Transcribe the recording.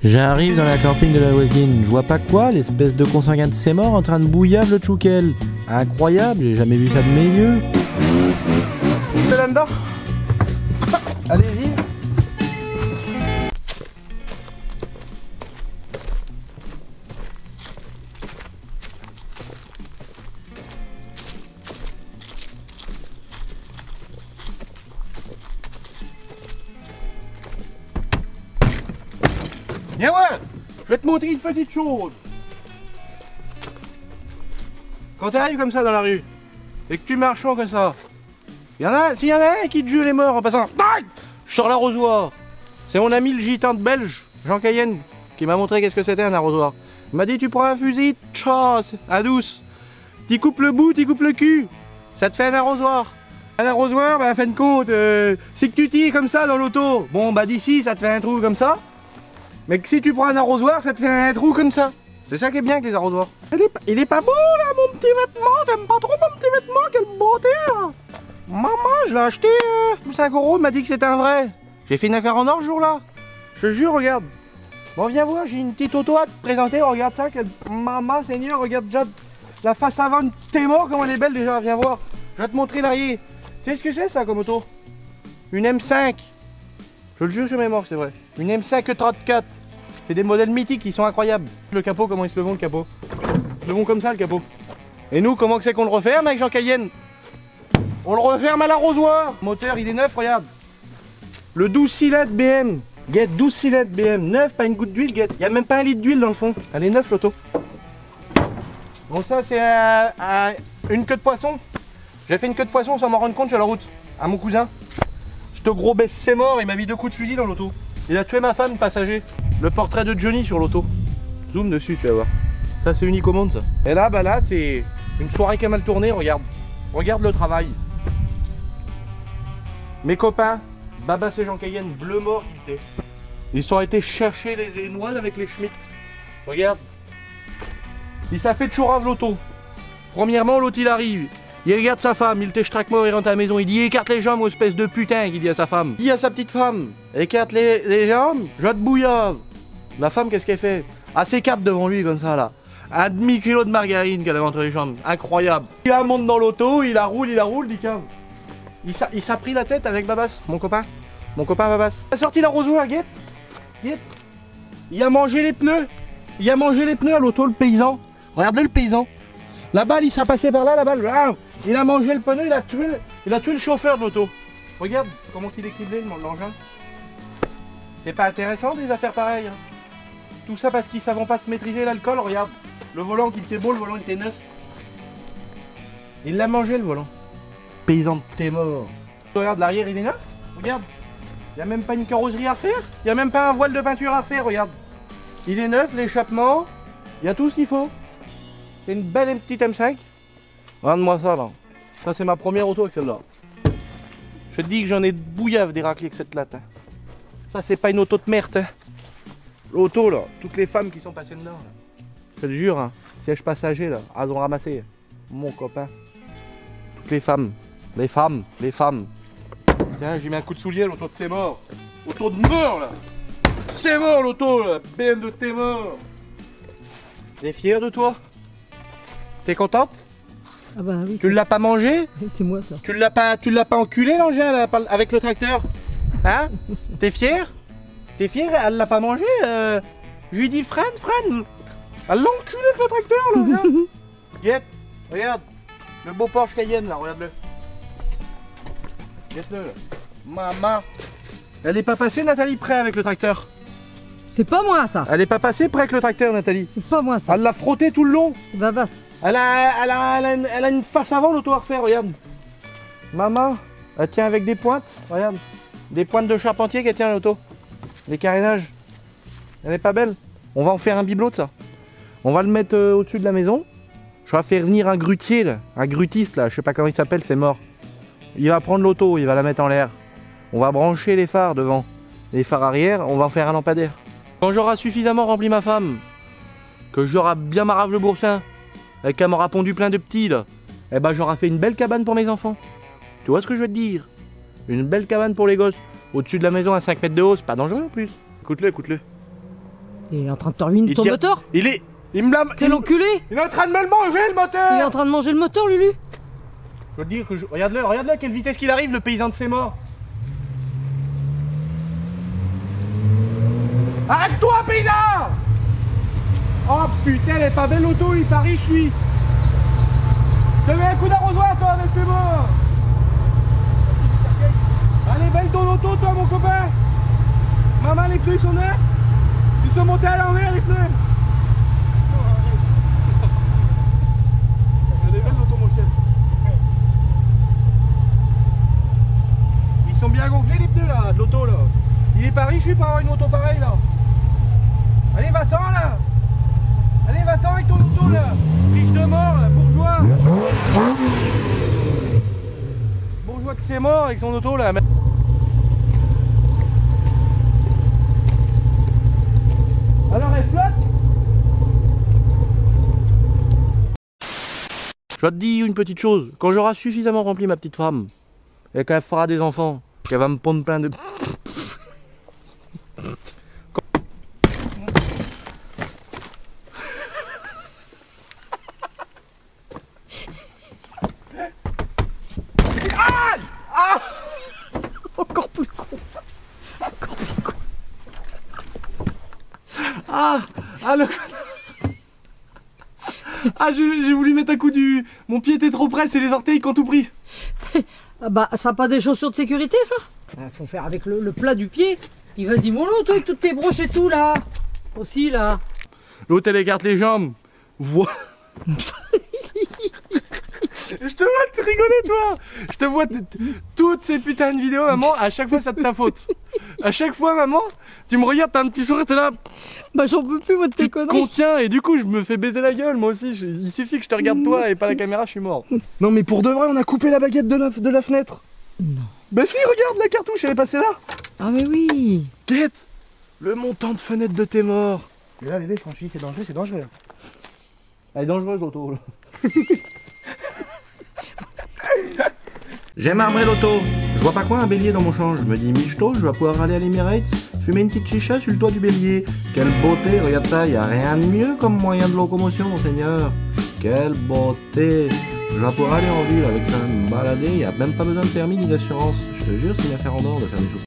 J'arrive dans la camping de la voisine, je vois pas quoi, l'espèce de consanguin de ses morts en train de bouillave le tchoukel. Incroyable, j'ai jamais vu ça de mes yeux. C'est là-dedans. Allez-y. Viens voir, je vais te montrer une petite chose. Quand tu arrives comme ça dans la rue, et que tu marches comme ça, s'il y en a un qui te jure les morts en passant, tac, je sors l'arrosoir. C'est mon ami le gitan de Belge, Jean Cayenne, qui m'a montré qu'est-ce que c'était un arrosoir. Il m'a dit tu prends un fusil, tchass, à douce, t'y coupes le bout, t'y coupes le cul, ça te fait un arrosoir. Un arrosoir, bah, en fin de compte, c'est que tu tires comme ça dans l'auto. Bon, bah d'ici, ça te fait un trou comme ça. Mais que si tu prends un arrosoir, ça te fait un trou comme ça. C'est ça qui est bien avec les arrosoirs. Il est pas beau là, mon petit vêtement. T'aimes pas trop mon petit vêtement? Quelle beauté là. Maman, je l'ai acheté 5 €. Il m'a dit que c'était un vrai. J'ai fait une affaire en or ce jour-là. Je te jure, regarde. Bon, viens voir, j'ai une petite auto à te présenter. Regarde ça. Maman, Seigneur, regarde déjà la face avant de tes morts. Comment elle est belle déjà. Viens voir. Je vais te montrer l'arrière. Tu sais ce que c'est ça comme auto? Une M5. Je le jure sur mes morts, c'est vrai. Une M5 E34. C'est des modèles mythiques, ils sont incroyables. Le capot, comment ils se le vont le capot? Ils se le vont comme ça le capot. Et nous, comment c'est qu'on le referme avec Jean Cayenne? On le referme à l'arrosoir. Le moteur, il est neuf, regarde. Le 12 cylindres BM. Guette, 12 cylindres BM. Neuf, pas une goutte d'huile, guette. Il n'y a même pas un litre d'huile dans le fond. Elle est neuve l'auto. Bon, ça, c'est une queue de poisson. J'ai fait une queue de poisson sans m'en rendre compte sur la route. À mon cousin. Ce gros bête c'est mort, il m'a mis 2 coups de fusil dans l'auto. Il a tué ma femme passager. Le portrait de Johnny sur l'auto. Zoom dessus, tu vas voir. Ça c'est unique au monde ça. Et là, bah là c'est une soirée qui a mal tourné, regarde. Regarde le travail. Mes copains, Babas et Jean Cayenne, bleu mort qu'ils étaient. Ils sont été chercher les énoises avec les Schmitt. Regarde. Il s'est fait chourave l'auto. Premièrement, l'autre il arrive. Il regarde sa femme, il t'échtraque mort, il rentre à la maison, il dit écarte les jambes, espèce de putain, qu'il dit à sa femme. Il dit à sa petite femme, écarte les jambes, je te bouillave. La femme, qu'est-ce qu'elle fait? Elle s'écarte devant lui comme ça là. Un demi-kilo de margarine qu'elle avait entre les jambes, incroyable. Il la monte dans l'auto, il la roule, dit cave. Il s'est pris la tête avec Babas, mon copain Babas. Il a sorti l'arrosoir, guette. Il a mangé les pneus. Il a mangé les pneus à l'auto, le paysan. Regardez le paysan. La balle, il s'est passé par là, la balle. Il a mangé le pneu, il a tué le chauffeur de l'auto. Regarde comment il est criblé l'engin. C'est pas intéressant des affaires pareilles. Hein. Tout ça parce qu'ils ne savent pas se maîtriser l'alcool. Regarde, le volant qui était beau, le volant il était neuf. Il l'a mangé le volant. Paysan de tes morts. Regarde, l'arrière il est neuf. Regarde, il n'y a même pas une carrosserie à refaire. Il n'y a même pas un voile de peinture à faire. Regarde, il est neuf, l'échappement, il y a tout ce qu'il faut. C'est une belle petite M5. Regarde-moi ça là. Ça c'est ma première auto avec celle-là. Je te dis que j'en ai bouillave des raclés avec cette latte. Hein. Ça c'est pas une auto de merde. Hein. L'auto là, toutes les femmes qui sont passées dedans. Là. Je te le jure, hein. Siège passager là, elles ont ramassé. Mon copain. Toutes les femmes. Les femmes. Tiens, j'ai mis un coup de soulier, l'auto de t'es mort. Auto de mort là. C'est mort l'auto là. BM de t'es mort. T'es fier de toi? T'es contente? Ah bah oui. Tu l'as pas mangé? C'est moi ça. Tu l'as pas enculé l'engin avec le tracteur? Hein? T'es fier? T'es fier? Elle l'a pas mangé? Je lui dis freine. Elle l'a enculé avec le tracteur l'engin. Guette, regarde. Le beau Porsche Cayenne là, regarde-le. Guette-le là. Maman. Elle est pas passée Nathalie près avec le tracteur? C'est pas moi ça. Elle est pas passée près avec le tracteur Nathalie? C'est pas moi ça. Elle l'a frotté tout le long. C'est Babas. Elle a une face avant l'auto à refaire, regarde. Maman, elle tient avec des pointes, regarde. Des pointes de charpentier qu'elle tient l'auto. Les carénages. Elle est pas belle. On va en faire un bibelot de ça. On va le mettre au-dessus de la maison. Je vais faire venir un grutier, là. Un grutiste là, je sais pas comment il s'appelle, c'est mort. Il va prendre l'auto, il va la mettre en l'air. On va brancher les phares devant. Les phares arrière, on va en faire un lampadaire. Quand j'aurai suffisamment rempli ma femme, que j'aurai bien marave le boursin, et qu'elle m'aura pondu plein de petits là, eh ben j'aurai fait une belle cabane pour mes enfants. Tu vois ce que je veux te dire? Une belle cabane pour les gosses. Au-dessus de la maison à 5 mètres de haut, c'est pas dangereux en plus. Écoute-le. Il est en train de te ruiner ton moteur. Il me l'a... Quel enculé! Il est en train de me le manger le moteur! Il est en train de manger le moteur, Lulu. Je veux te dire que regarde-le à quelle vitesse qu'il arrive, le paysan de ses morts. Arrête-toi, paysan! Oh putain, elle est pas belle l'auto, il Paris, je suis. Je te mets un coup d'arrosoir, toi, avec tes morts. Allez, belle ton auto, toi, mon copain. Maman, les pneus, ils sont neufs. Ils sont montés à l'envers, les pneus. Elle est belle l'auto, mon chef. Ils sont bien gonflés, les pneus, là, de l'auto, là. Il est pas riche, lui, pour avoir une moto pareille, là. Allez, va-t'en, là. Allez, va-t'en avec ton auto, là. Riche de mort, là, bourgeois. Bourgeois que c'est mort avec son auto, là. Alors, elle flotte. Je te dis une petite chose. Quand j'aurai suffisamment rempli ma petite femme, et qu'elle fera des enfants, qu'elle va me pondre plein de... Encore plus con. Encore plus con. J'ai voulu mettre un coup du... Mon pied était trop près, c'est les orteils qui ont tout pris. Ah bah, ça n'a pas des chaussures de sécurité, ça? Faut faire avec le plat du pied. Puis vas-y, mollo, toi, avec toutes tes broches et tout, là. Aussi, là. L'autre, elle écarte les jambes. Voilà. Je te vois te rigoler, toi. Je te vois toutes ces putains de vidéos, maman. À chaque fois, c'est de ta faute. À chaque fois, maman, tu me regardes, t'as un petit sourire, t'es là. Bah, j'en peux plus, moi, de tes Tu te conneries. contiens et du coup, je me fais baiser la gueule, moi aussi. Il suffit que je te regarde, toi, et pas la caméra, je suis mort. Non, mais pour de vrai, on a coupé la baguette de la fenêtre. Non. Bah si, regarde, la cartouche, elle est passée là. Ah, mais oui. Guette, le montant de fenêtre de tes morts. Et là, bébé, franchement, c'est dangereux, c'est dangereux. Elle est dangereuse, l'auto, là. J'aime arbrer l'auto. Je vois pas quoi un bélier dans mon champ. Je me dis michto, je vais pouvoir aller à l'Emirates, fumer une petite chicha sur le toit du bélier. Quelle beauté, regarde ça, y a rien de mieux comme moyen de locomotion, monseigneur. Quelle beauté. Je vais pouvoir aller en ville avec ça, me balader, y a même pas besoin de permis ni d'assurance. Je te jure, c'est une affaire en or de faire des choses.